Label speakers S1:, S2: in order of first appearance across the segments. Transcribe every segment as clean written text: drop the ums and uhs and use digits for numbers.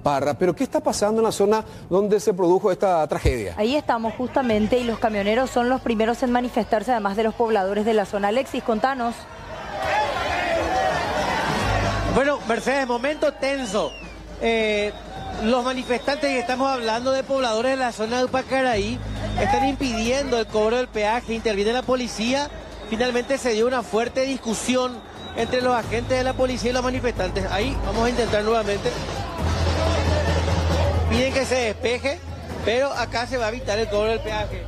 S1: Parra. Pero ¿qué está pasando en la zona donde se produjo esta tragedia?
S2: Ahí estamos justamente y los camioneros son los primeros en manifestarse, además de los pobladores de la zona. Alexis, contanos.
S3: Bueno, Mercedes, momento tenso. Los manifestantes, que estamos hablando de pobladores de la zona de Upacaraí, están impidiendo el cobro del peaje, interviene la policía. Finalmente se dio una fuerte discusión entre los agentes de la policía y los manifestantes. Ahí vamos a intentar nuevamente. Piden que se despeje, pero acá se va a evitar el cobro del peaje.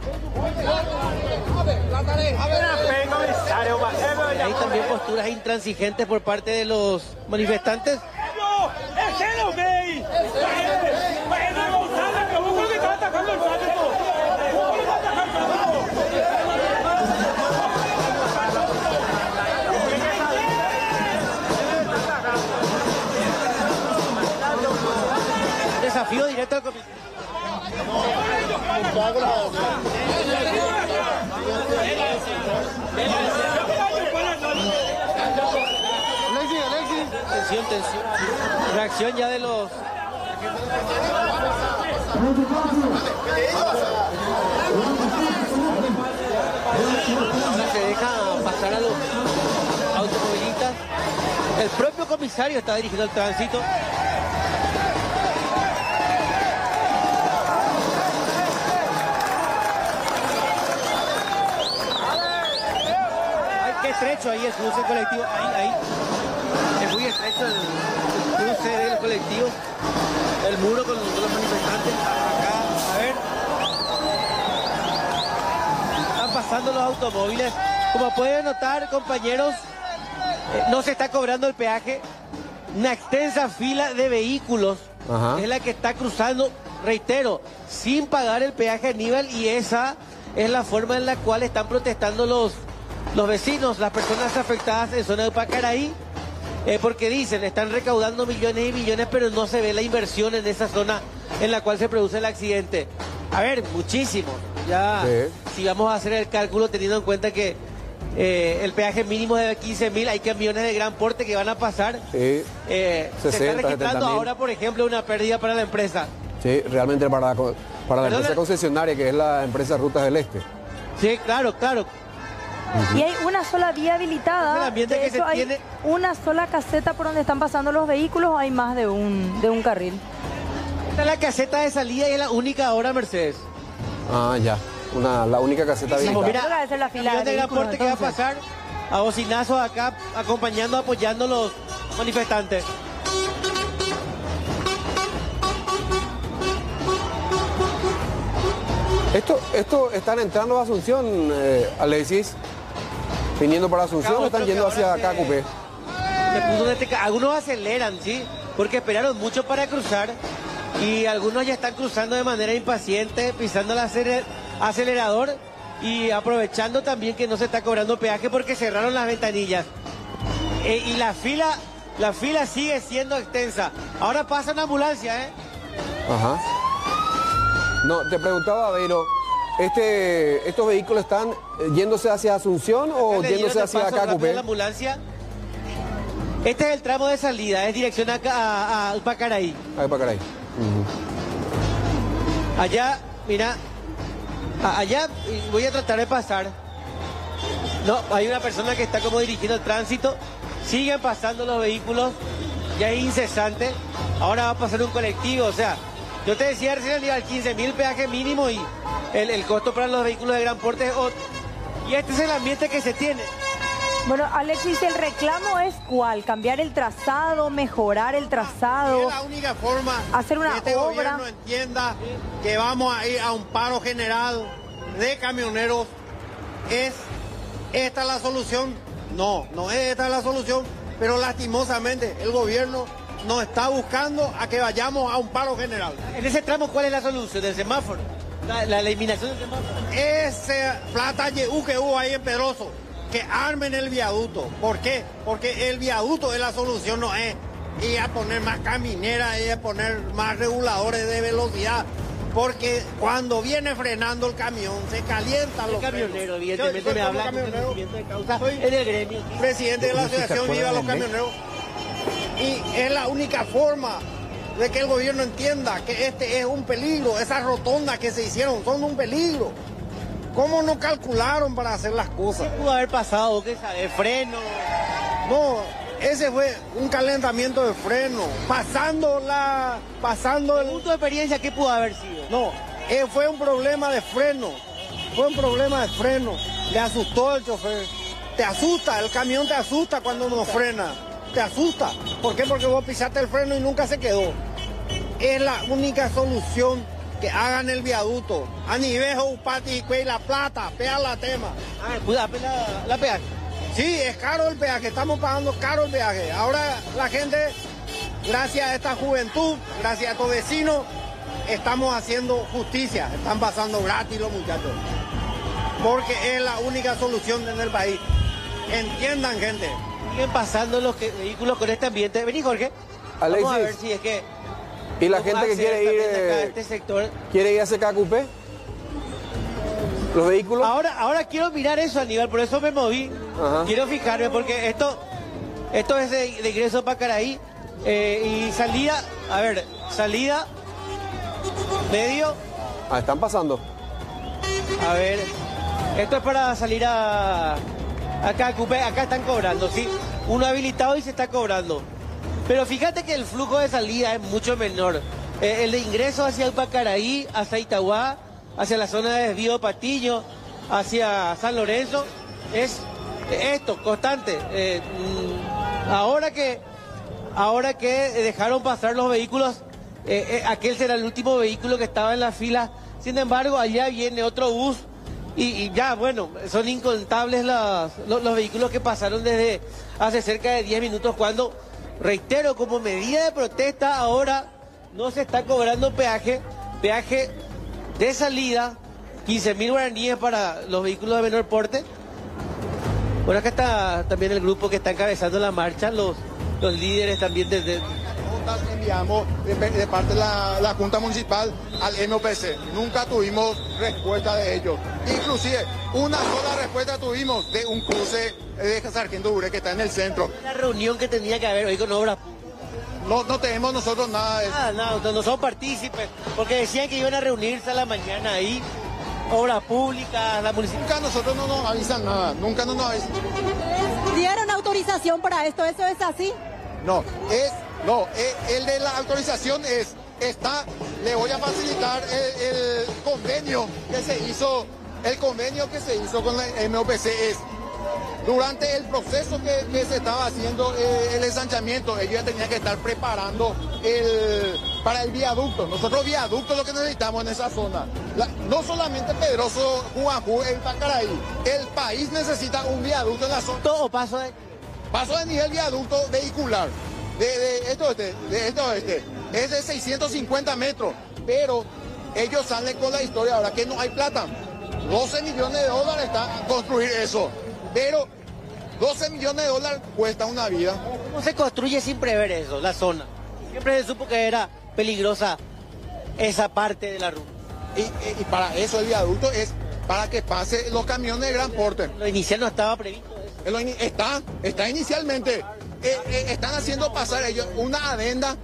S3: Hay también posturas intransigentes por parte de los manifestantes. Desafío directo al comisario. Tensión. Reacción ya de los... Ahora se deja pasar a los automovilistas. El propio comisario está dirigiendo el tránsito. Ay, qué estrecho ahí el cruce colectivo. Ahí. Es muy estrecho el cruce del colectivo. El muro con los manifestantes. Acá, a ver. Están pasando los automóviles. Como pueden notar, compañeros, no se está cobrando el peaje. Una extensa fila de vehículos es la que está cruzando, reitero, sin pagar el peaje, Aníbal, y esa es la forma en la cual están protestando los vecinos, las personas afectadas en zona de Upacaraí, porque dicen, están recaudando millones y millones, pero no se ve la inversión en esa zona en la cual se produce el accidente. A ver, muchísimo. Ya, si vamos a hacer el cálculo teniendo en cuenta que el peaje mínimo es de 15.000, hay camiones de gran porte que van a pasar. Se está registrando ahora, por ejemplo, una pérdida para la empresa. Sí, realmente para la empresa concesionaria, que es la empresa Rutas del Este. Sí, claro.
S2: Y hay una sola vía habilitada. De hecho, hay una sola caseta por donde están pasando los vehículos, o hay más de un carril.
S3: Esta es la caseta de salida y es la única ahora, Mercedes.
S1: Ah, ya. La única caseta habilitada.
S2: Mira, esa es la fila de
S3: transporte que va a pasar a bocinazos acá, apoyando a los manifestantes.
S1: Esto están entrando a Asunción, Alexis, viniendo para Asunción, o están yendo hacia acá, Cupé.
S3: Algunos aceleran, ¿sí? Porque esperaron mucho para cruzar y algunos ya están cruzando de manera impaciente, pisando el acelerador y aprovechando también que no se está cobrando peaje porque cerraron las ventanillas. Y la fila sigue siendo extensa. Ahora pasa una ambulancia,
S1: Ajá. No, te preguntaba, Aveiro, ¿estos vehículos están yéndose hacia Asunción o yéndose hacia acá, Cupé?
S3: La ambulancia. Este es el tramo de salida, es dirección a Upacaraí.
S1: A Upacaraí.
S3: Allá, mira, allá voy a tratar de pasar. No, hay una persona que está como dirigiendo el tránsito. Siguen pasando los vehículos, ya es incesante. Ahora va a pasar un colectivo, o sea, yo te decía recién al 15.000 peaje mínimo y el costo para los vehículos de gran porte es otro. Y este es el ambiente que se tiene.
S2: Bueno, Alexis, ¿el reclamo es cuál? ¿Cambiar el trazado, mejorar el trazado?
S4: Es la única forma
S2: hacer una
S4: que este
S2: obra.
S4: gobierno entienda que vamos a ir a un paro general de camioneros. ¿Es esta la solución? No es esta la solución, pero lastimosamente el gobierno nos está buscando a que vayamos a un paro general.
S3: En ese tramo, ¿cuál es la solución? ¿Del semáforo? La eliminación del semáforo.
S4: Ese plata que hubo ahí en Pedroso, que armen el viaducto. ¿Por qué? Porque el viaducto es la solución, no es ir a poner más camineras, ir a poner más reguladores de velocidad. Porque cuando viene frenando el camión, se calientan los
S3: camioneros. Evidentemente me habla de causa
S4: soy
S3: en el gremio.
S4: Presidente de la asociación Viva los Camioneros. Y es la única forma de que el gobierno entienda que este es un peligro, esas rotondas que se hicieron son un peligro. ¿Cómo no calcularon para hacer las cosas?
S3: ¿Qué pudo haber pasado? ¿Qué sabe? ¿Freno?
S4: No, ese fue un calentamiento de freno, pasando el
S3: punto de experiencia, ¿qué pudo haber sido?
S4: No, fue un problema de freno, le asustó al chofer. Te asusta, el camión te asusta cuando no frena, te asusta. ¿Por qué? Porque vos pisaste el freno y nunca se quedó. Es la única solución, que hagan el viaducto. Anivejo, Upati, y La Plata, pea la tema.
S3: La peaje.
S4: Sí, es caro el peaje, estamos pagando caro el peaje. Ahora la gente, gracias a esta juventud, gracias a estos vecinos, estamos haciendo justicia. Están pasando gratis los muchachos. Porque es la única solución en el país. Entiendan, gente.
S3: Siguen pasando los vehículos con este ambiente. Vení, Jorge.
S1: Alexis,
S3: vamos a ver si es que...
S1: Y la gente que quiere ir
S3: a este sector.
S1: ¿Quiere ir a CKQP? ¿Los vehículos?
S3: Ahora quiero mirar eso, Aníbal, por eso me moví. Ajá. Quiero fijarme, porque esto es de ingreso para Caraí. Y salida, a ver, salida, medio.
S1: Ah, están pasando.
S3: A ver, esto es para salir a CKQP. Acá están cobrando, ¿sí? Uno habilitado y se está cobrando. Pero fíjate que el flujo de salida es mucho menor. El de ingreso hacia Upacaraí, hacia Itauguá, hacia la zona de desvío de Patiño, hacia San Lorenzo, es esto, constante. Ahora que dejaron pasar los vehículos, aquel será el último vehículo que estaba en la fila. Sin embargo, allá viene otro bus y ya, bueno, son incontables los vehículos que pasaron desde hace cerca de 10 minutos cuando... Reitero, como medida de protesta, ahora no se está cobrando peaje de salida, 15.000 guaraníes para los vehículos de menor porte. Bueno, acá está también el grupo que está encabezando la marcha, los líderes también desde...
S5: Enviamos de parte de la Junta Municipal al MOPC. Nunca tuvimos respuesta de ellos. Inclusive, una sola respuesta tuvimos de un cruce de Sargento Ure que está en el centro.
S3: La reunión que tenía que haber hoy con obras públicas.
S5: No tenemos nosotros nada de eso.
S3: No son partícipes, porque decían que iban a reunirse a la mañana ahí. Obras públicas, la municipalidad.
S5: Nunca nosotros no nos avisan nada, nunca nos avisan.
S6: ¿Dieron autorización para esto? ¿Eso es así?
S5: No, el de la autorización le voy a facilitar el convenio que se hizo, con la MOPC durante el proceso que se estaba haciendo el ensanchamiento, ellos ya tenían que estar preparando para el viaducto. Nosotros viaducto lo que necesitamos en esa zona. No solamente Pedroso, Juanjú, el Pacaraí, el país necesita un viaducto en la zona.
S3: Todo paso
S5: de nivel viaducto vehicular. De esto es de 650 metros, pero ellos salen con la historia ahora que no hay plata. 12 millones de dólares está construir eso, pero 12 millones de dólares cuesta una vida.
S3: ¿Cómo se construye sin prever eso, la zona? Siempre se supo que era peligrosa esa parte de la ruta.
S5: Y para eso el viaducto es para que pase los camiones de gran porte.
S3: Lo inicial no estaba previsto eso.
S5: Está inicialmente. Están haciendo pasar ellos una adenda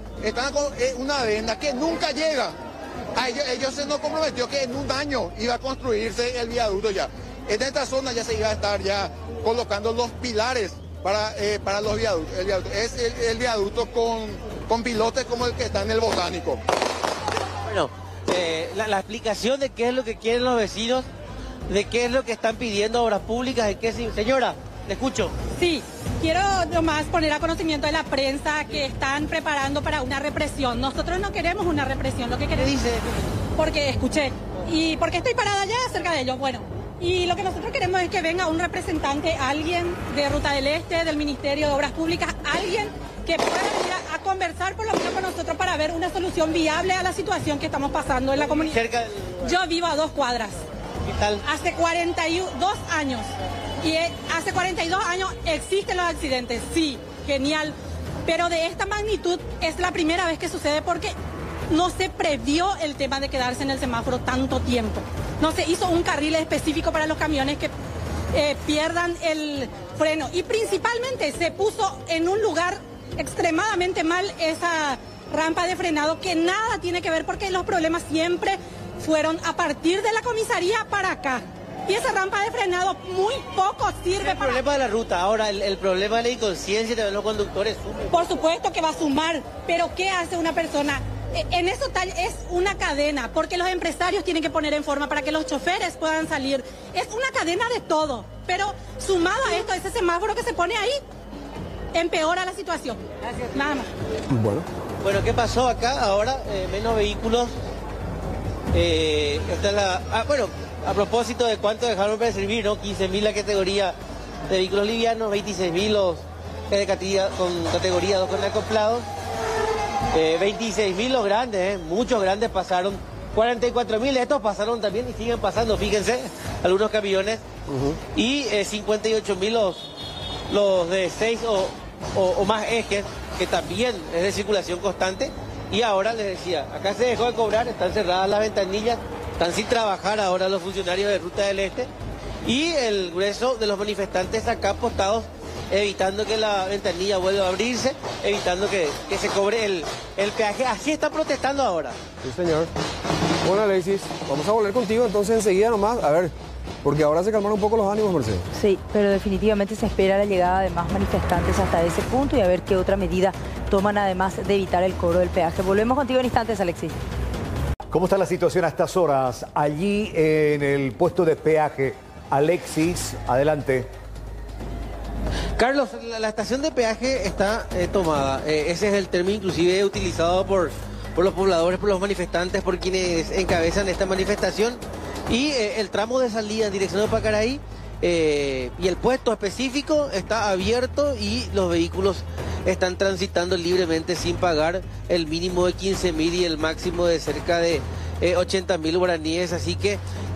S5: que nunca llega. A ellos se nos comprometió que en un año iba a construirse el viaducto ya. En esta zona ya se iba a estar ya colocando los pilares para los viaductos. El viaducto es el viaducto con pilotes como el que está en el Botánico.
S3: Bueno, la explicación de qué es lo que quieren los vecinos, de qué es lo que están pidiendo obras públicas, de qué... Señora, le escucho.
S6: Sí, quiero nomás poner a conocimiento de la prensa que están preparando para una represión. Nosotros no queremos una represión, lo que queremos...
S3: ¿Qué dice?
S6: Porque escuché, y porque estoy parada allá cerca de ellos, bueno. Y lo que nosotros queremos es que venga un representante, alguien de Ruta del Este, del Ministerio de Obras Públicas, alguien que pueda venir a conversar por lo menos con nosotros para ver una solución viable a la situación que estamos pasando en la comunidad. Yo vivo a 2 cuadras.
S3: ¿Qué tal?
S6: Hace 42 años. Y hace 42 años existen los accidentes, sí, genial. Pero de esta magnitud es la primera vez que sucede porque no se previó el tema de quedarse en el semáforo tanto tiempo. No se hizo un carril específico para los camiones que pierdan el freno. Y principalmente se puso en un lugar extremadamente mal rampa de frenado que nada tiene que ver porque los problemas siempre fueron a partir de la comisaría para acá. Y esa rampa de frenado muy poco sirve
S3: para... El problema de la ruta, ahora el problema de la inconsciencia de los conductores sube.
S6: Por supuesto que va a sumar, pero ¿qué hace una persona? En eso tal es una cadena, porque los empresarios tienen que poner en forma para que los choferes puedan salir. Es una cadena de todo, pero sumado a esto, ese semáforo que se pone ahí, empeora la situación. Gracias. Nada más.
S3: Bueno, ¿qué pasó acá? Ahora menos vehículos. Bueno, a propósito de cuánto dejaron para servir, ¿no? 15.000 la categoría de vehículos livianos, 26.000 los con categoría 2 con acoplados, 26.000 los grandes, muchos grandes pasaron, 44.000 estos pasaron también y siguen pasando, fíjense, algunos camiones, y 58.000 los de 6 o más ejes, que también es de circulación constante. Y ahora les decía, acá se dejó de cobrar, están cerradas las ventanillas, están sin trabajar ahora los funcionarios de Ruta del Este, y el grueso de los manifestantes acá apostados, evitando que la ventanilla vuelva a abrirse, evitando que se cobre el peaje. Así está protestando ahora.
S1: Sí, señor. Bueno, Alexis, vamos a volver contigo entonces enseguida nomás, a ver, porque ahora se calmaron un poco los ánimos, Mercedes.
S2: Sí, pero definitivamente se espera la llegada de más manifestantes hasta ese punto y a ver qué otra medida toman además de evitar el cobro del peaje. Volvemos contigo en instantes, Alexis.
S7: ¿Cómo está la situación a estas horas? Allí en el puesto de peaje, Alexis, adelante.
S3: Carlos, la estación de peaje está tomada. Ese es el término inclusive utilizado por los pobladores, por los manifestantes, por quienes encabezan esta manifestación. Y el tramo de salida en dirección de Pacaraí y el puesto específico está abierto y los vehículos están transitando libremente sin pagar el mínimo de 15.000 y el máximo de cerca de 80.000 guaraníes. Así que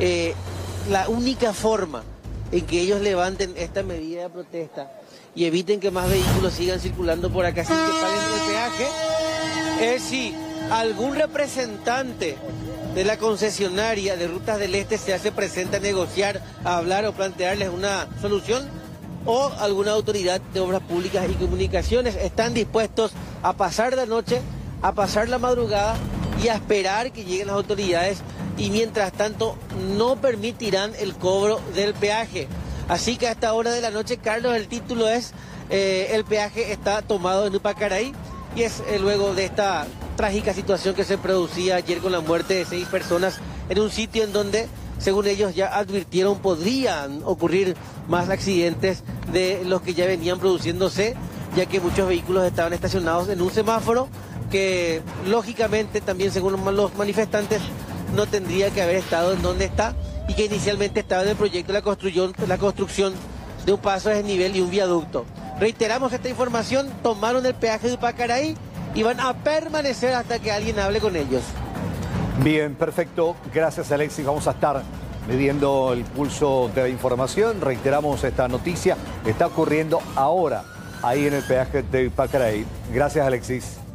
S3: la única forma en que ellos levanten esta medida de protesta y eviten que más vehículos sigan circulando por acá sin que paguen el peaje es si algún representante de la concesionaria de Rutas del Este se hace presente a negociar, a hablar o plantearles una solución, o alguna autoridad de obras públicas y comunicaciones están dispuestos a pasar la noche, a pasar la madrugada y a esperar que lleguen las autoridades, y mientras tanto no permitirán el cobro del peaje. Así que a esta hora de la noche, Carlos, el título es el peaje está tomado en Pacaraí, y es luego de esta trágica situación que se producía ayer con la muerte de 6 personas en un sitio en donde, según ellos ya advirtieron, podrían ocurrir más accidentes de los que ya venían produciéndose, ya que muchos vehículos estaban estacionados en un semáforo que lógicamente también, según los manifestantes, no tendría que haber estado en donde está, y que inicialmente estaba en el proyecto de la construcción de un paso de desnivel y un viaducto. Reiteramos esta información: tomaron el peaje de Pacaraí y van a permanecer hasta que alguien hable con ellos.
S7: Bien, perfecto. Gracias, Alexis. Vamos a estar midiendo el pulso de la información. Reiteramos esta noticia. Está ocurriendo ahora, ahí en el peaje de Pacaraí. Gracias, Alexis.